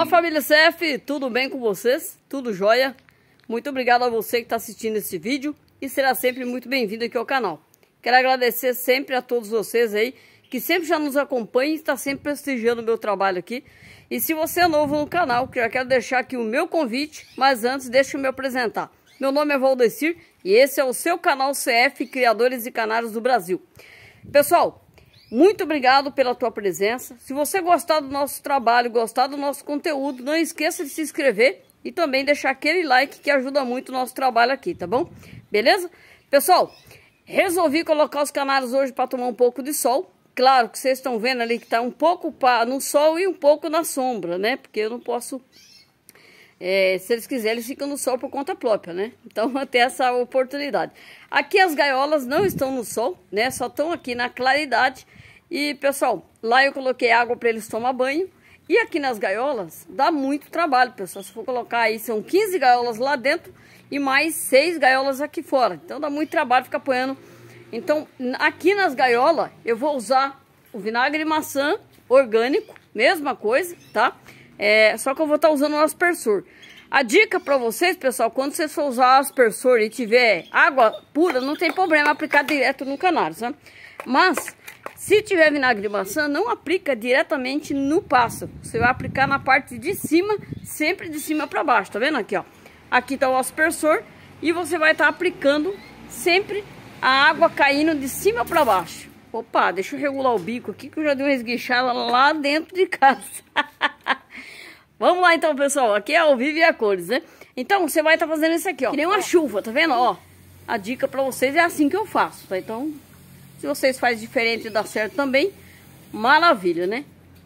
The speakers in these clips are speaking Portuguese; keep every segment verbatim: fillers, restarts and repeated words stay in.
família C F, tudo bem com vocês? Tudo jóia? Muito obrigado a você que está assistindo esse vídeo e será sempre muito bem-vindo aqui ao canal. Quero agradecer sempre a todos vocês aí que sempre já nos acompanham e está sempre prestigiando o meu trabalho aqui. E se você é novo no canal, já quero deixar aqui o meu convite, mas antes deixa eu me apresentar. Meu nome é Valdecir e esse é o seu canal C F Criadores de Canários do Brasil. Pessoal, muito obrigado pela tua presença. Se você gostar do nosso trabalho, gostar do nosso conteúdo, não esqueça de se inscrever e também deixar aquele like que ajuda muito o nosso trabalho aqui, tá bom? Beleza? Pessoal, resolvi colocar os canários hoje para tomar um pouco de sol. Claro que vocês estão vendo ali que está um pouco no sol e um pouco na sombra, né? Porque eu não posso... É, se eles quiserem, eles ficam no sol por conta própria, né? Então, até essa oportunidade. Aqui as gaiolas não estão no sol, né? Só estão aqui na claridade. E, pessoal, lá eu coloquei água para eles tomar banho. E aqui nas gaiolas, dá muito trabalho, pessoal. Se for colocar aí, são quinze gaiolas lá dentro e mais seis gaiolas aqui fora. Então, dá muito trabalho ficar apoiando. Então, aqui nas gaiolas, eu vou usar o vinagre de maçã orgânico, mesma coisa, tá? É, só que eu vou estar usando o aspersor. A dica para vocês, pessoal, quando vocês for usar o aspersor e tiver água pura, não tem problema aplicar direto no canário, sabe? Mas, se tiver vinagre de maçã, não aplica diretamente no pássaro. Você vai aplicar na parte de cima, sempre de cima para baixo, tá vendo aqui, ó? Aqui tá o aspersor e você vai estar aplicando sempre a água caindo de cima para baixo. Opa, deixa eu regular o bico aqui que eu já dei uma esguichada lá dentro de casa. Vamos lá então, pessoal. Aqui é ao vivo e a cores, né? Então, você vai estar tá fazendo isso aqui, ó. Que nem uma chuva, tá vendo? Ó, a dica pra vocês é assim que eu faço, tá? Então, se vocês fazem diferente e dá certo também, maravilha, né?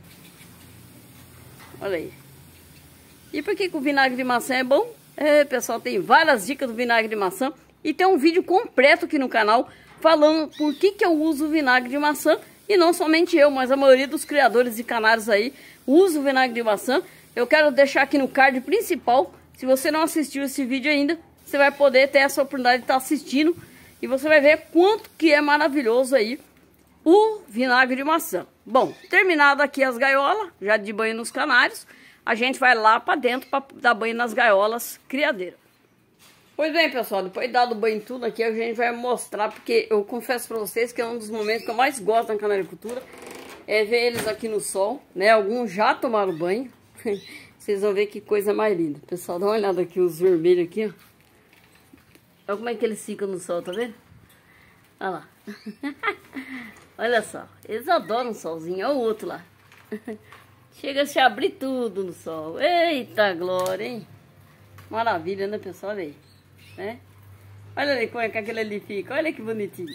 Olha aí. E por que que o vinagre de maçã é bom? É, pessoal, tem várias dicas do vinagre de maçã. E tem um vídeo completo aqui no canal falando por que que eu uso o vinagre de maçã. E não somente eu, mas a maioria dos criadores de canários aí usa o vinagre de maçã. Eu quero deixar aqui no card principal. Se você não assistiu esse vídeo ainda, você vai poder ter essa oportunidade de estar assistindo. E você vai ver quanto que é maravilhoso aí o vinagre de maçã. Bom, terminado aqui as gaiolas, já de banho nos canários, a gente vai lá para dentro para dar banho nas gaiolas criadeiras. Pois bem, pessoal, depois de dado banho em tudo aqui, a gente vai mostrar, porque eu confesso para vocês que é um dos momentos que eu mais gosto na canaricultura, é ver eles aqui no sol, né? Alguns já tomaram banho. Vocês vão ver que coisa mais linda. Pessoal, dá uma olhada aqui, os vermelhos aqui, ó. Olha como é que eles ficam no sol, tá vendo? Olha lá. Olha só, eles adoram o solzinho. Olha o outro lá. Chega a se abrir tudo no sol. Eita glória, hein? Maravilha, né, pessoal? Olha aí. Né? Olha aí como é que aquele ali fica. Olha que bonitinho.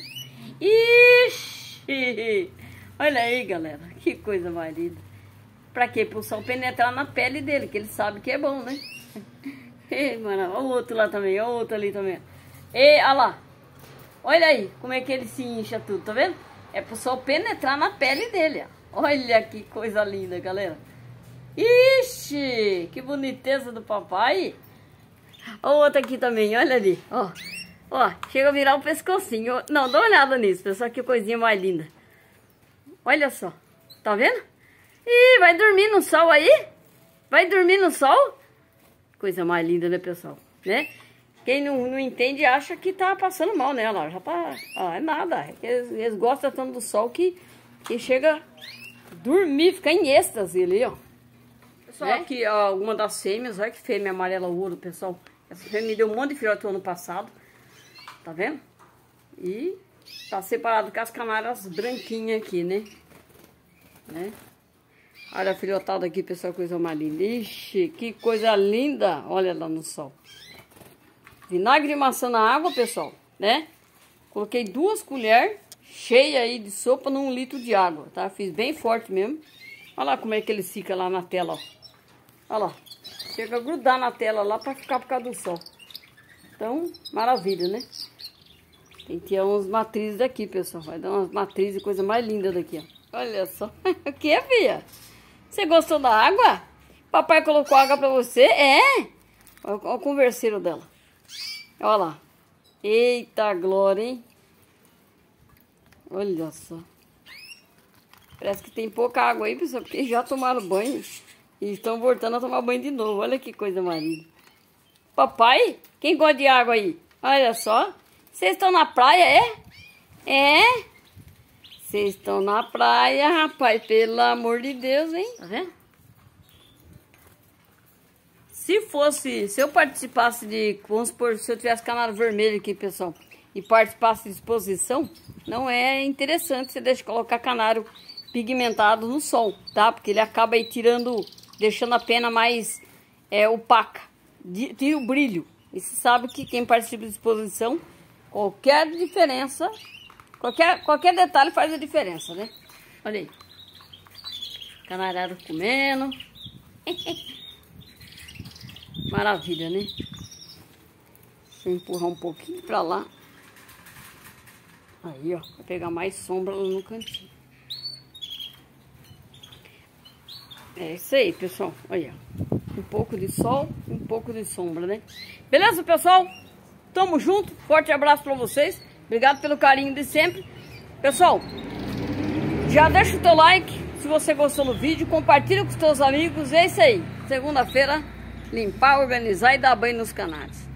Ixi! Olha aí, galera. Que coisa mais linda. Pra quê? Pro sol penetrar na pele dele, que ele sabe que é bom, né? Ei, mano, olha o outro lá também, olha o outro ali também. E, olha lá. Olha aí como é que ele se incha tudo, tá vendo? É pro sol penetrar na pele dele, ó. Olha que coisa linda, galera. Ixi, que boniteza do papai. Olha o outro aqui também, olha ali, ó. Ó, chega a virar o pescocinho. Não, dá uma olhada nisso, pessoal, que coisinha mais linda. Olha só, tá vendo? Ih, vai dormir no sol aí? Vai dormir no sol? Coisa mais linda, né, pessoal? Né? Quem não, não entende acha que tá passando mal, né? Olha lá, já tá... Ah, é nada. Eles, eles gostam tanto do sol que, que chega a dormir, ficar em êxtase ali, ó. Pessoal, né? Aqui, ó, uma das fêmeas. Olha que fêmea amarela ouro, pessoal. Essa fêmea me deu um monte de filhote no ano passado. Tá vendo? E tá separado com as canárias branquinhas aqui, né? Né? Olha a filhotada aqui, pessoal, coisa mais linda. Ixi, que coisa linda. Olha lá no sol. Vinagre de maçã na água, pessoal, né? Coloquei duas colheres cheias aí de sopa num litro de água, tá? Fiz bem forte mesmo. Olha lá como é que ele fica lá na tela, ó. Olha lá. Chega a grudar na tela lá pra ficar por causa do sol. Então, maravilha, né? Tem que tirar umas matrizes daqui, pessoal. Vai dar umas matrizes e coisa mais linda daqui, ó. Olha só. O que, filha? Você gostou da água? Papai colocou água pra você? É? Olha o converseiro dela. Olha lá. Eita glória, hein? Olha só. Parece que tem pouca água aí, pessoal, porque já tomaram banho. E estão voltando a tomar banho de novo. Olha que coisa marinha. Papai, quem gosta de água aí? Olha só. Vocês estão na praia, é? É? Vocês estão na praia, rapaz. Pelo amor de Deus, hein? Tá vendo? Se fosse, se eu participasse de, vamos supor, se eu tivesse canal vermelho aqui, pessoal, e participasse de exposição, não é interessante você deixar colocar canário pigmentado no sol, tá? Porque ele acaba aí tirando, deixando a pena mais é, opaca, tira o brilho. E você sabe que quem participa de exposição, qualquer diferença, qualquer, qualquer detalhe faz a diferença, né? Olha aí, canarada comendo. Maravilha, né? Deixa eu empurrar um pouquinho pra lá. Aí, ó, pra pegar mais sombra lá no cantinho. É isso aí, pessoal. Olha, um pouco de sol, um pouco de sombra, né? Beleza, pessoal? Tamo junto. Forte abraço pra vocês. Obrigado pelo carinho de sempre. Pessoal, já deixa o teu like se você gostou do vídeo. Compartilha com os teus amigos. É isso aí. Segunda-feira, limpar, organizar e dar banho nos canários.